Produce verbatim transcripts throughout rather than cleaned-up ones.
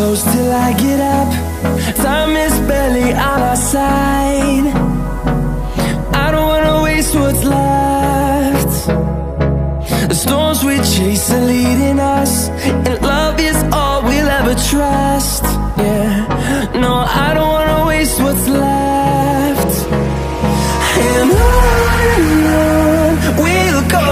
close till I get up. Time is barely on our side. I don't wanna waste what's left. The storms we chase are leading us, and love is all we'll ever trust. Yeah, no, I don't wanna waste what's left. And on and on we'll go,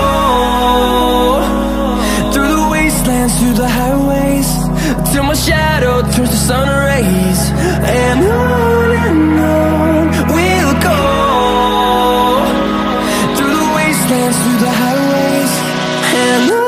through the wastelands, through the highways, till my shadow turns to sun rays. And on and on we'll go, through the wastelands, through the highways, and on.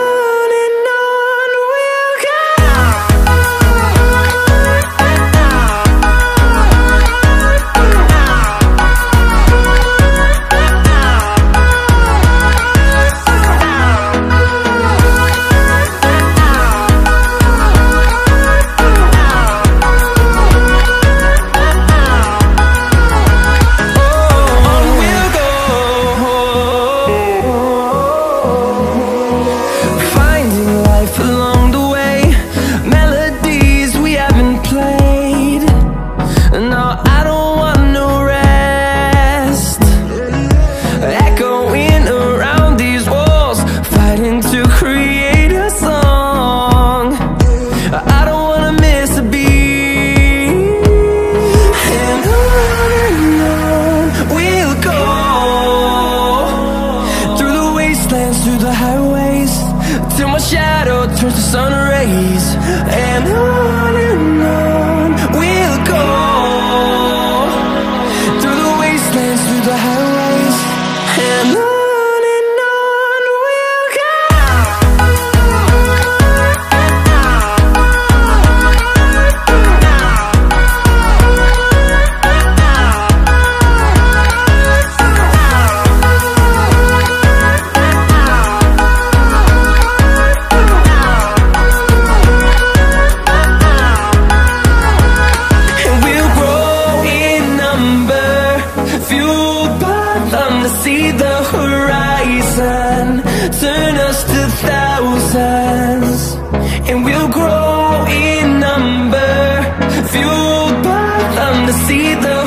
Through the highways, till my shadow turns to sun rays. And on and on we'll go, through the wastelands, through the highways, and on. See the horizon turn us to thousands, and we'll grow in number, fueled by them to see the